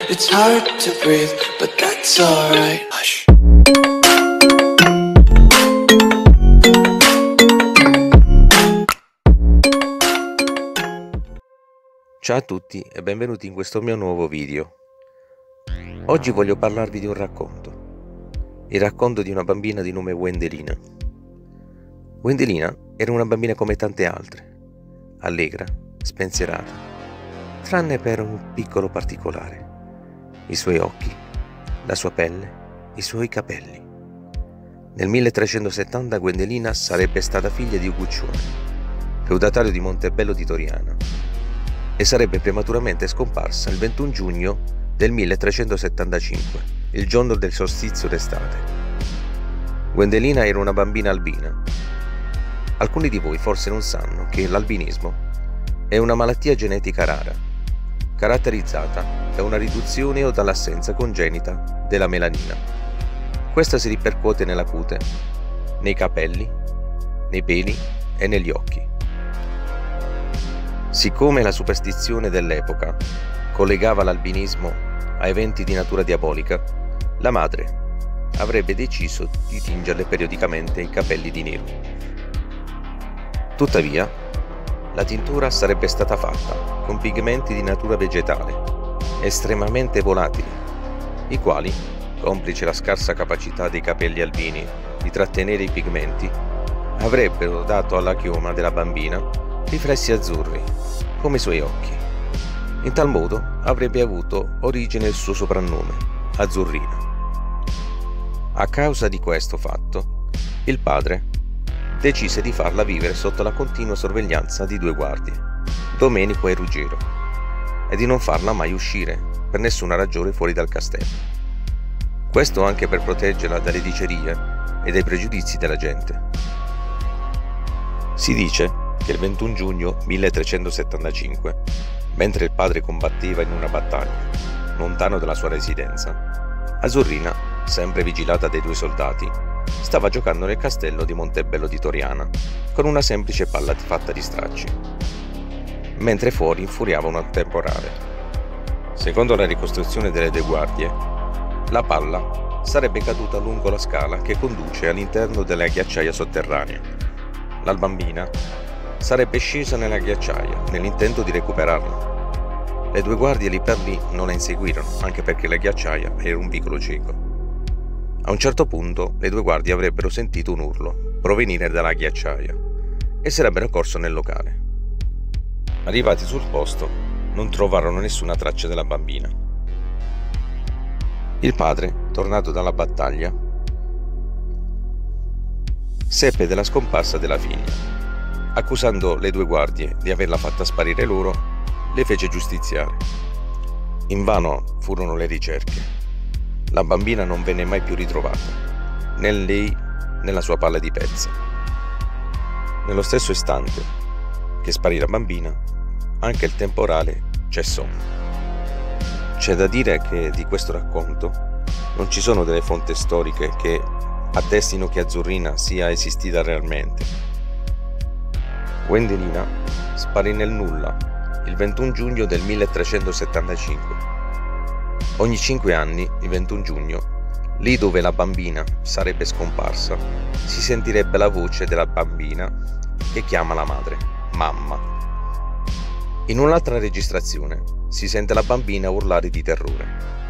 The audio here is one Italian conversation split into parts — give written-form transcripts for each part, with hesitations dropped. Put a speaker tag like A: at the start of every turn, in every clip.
A: It's hard to breathe, but that's alright. Hush.
B: Ciao a tutti e benvenuti in questo mio nuovo video. Oggi voglio parlarvi di un racconto. Il racconto di una bambina di nome Wendelina. Wendelina era una bambina come tante altre, allegra, spensierata, tranne per un piccolo particolare: i suoi occhi, la sua pelle, i suoi capelli. Nel 1370 Wendelina sarebbe stata figlia di Uguccione, feudatario di Montebello di Toriana, e sarebbe prematuramente scomparsa il 21 giugno del 1375, il giorno del solstizio d'estate. Wendelina era una bambina albina. Alcuni di voi forse non sanno che l'albinismo è una malattia genetica rara, caratterizzata da una riduzione o dall'assenza congenita della melanina. Questa si ripercuote nella cute, nei capelli, nei peli e negli occhi. Siccome la superstizione dell'epoca collegava l'albinismo a eventi di natura diabolica, la madre avrebbe deciso di tingerle periodicamente i capelli di nero. Tuttavia, la tintura sarebbe stata fatta con pigmenti di natura vegetale, estremamente volatili, i quali, complice la scarsa capacità dei capelli albini di trattenere i pigmenti, avrebbero dato alla chioma della bambina riflessi azzurri, come i suoi occhi. In tal modo avrebbe avuto origine il suo soprannome, Azzurrina. A causa di questo fatto, il padre decise di farla vivere sotto la continua sorveglianza di due guardie, Domenico e Ruggero, e di non farla mai uscire per nessuna ragione fuori dal castello. Questo anche per proteggerla dalle dicerie e dai pregiudizi della gente. Si dice che il 21 giugno 1375, mentre il padre combatteva in una battaglia lontano dalla sua residenza, Azzurrina, sempre vigilata dai due soldati, stava giocando nel castello di Montebello di Toriana con una semplice palla fatta di stracci, mentre fuori infuriava un temporale. Secondo la ricostruzione delle due guardie, la palla sarebbe caduta lungo la scala che conduce all'interno della ghiacciaia sotterranea. La bambina sarebbe scesa nella ghiacciaia nell'intento di recuperarla. Le due guardie lì per lì non la inseguirono, anche perché la ghiacciaia era un vicolo cieco. A un certo punto le due guardie avrebbero sentito un urlo provenire dalla ghiacciaia e sarebbero corso nel locale. Arrivati sul posto, non trovarono nessuna traccia della bambina. Il padre, tornato dalla battaglia, seppe della scomparsa della figlia. Accusando le due guardie di averla fatta sparire loro, le fece giustiziare. Invano furono le ricerche. La bambina non venne mai più ritrovata, né lei né la sua palla di pezza. Nello stesso istante che sparì la bambina, anche il temporale cessò. C'è da dire che di questo racconto non ci sono delle fonti storiche che attestino che Azzurrina sia esistita realmente. Wendelina sparì nel nulla il 21 giugno del 1375. Ogni 5 anni, il 21 giugno, lì dove la bambina sarebbe scomparsa, si sentirebbe la voce della bambina che chiama la madre, mamma. In un'altra registrazione si sente la bambina urlare di terrore.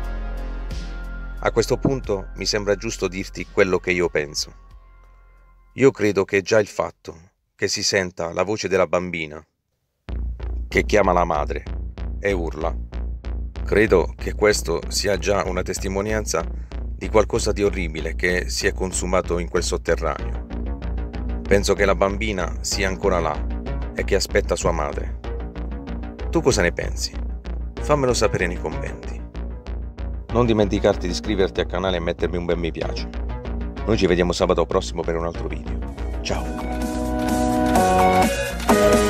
B: A questo punto mi sembra giusto dirti quello che io penso. Io credo che già il fatto che si senta la voce della bambina che chiama la madre e urla, credo che questo sia già una testimonianza di qualcosa di orribile che si è consumato in quel sotterraneo. Penso che la bambina sia ancora là e che aspetta sua madre. Tu cosa ne pensi? Fammelo sapere nei commenti. Non dimenticarti di iscriverti al canale e mettermi un bel mi piace. Noi ci vediamo sabato prossimo per un altro video. Ciao!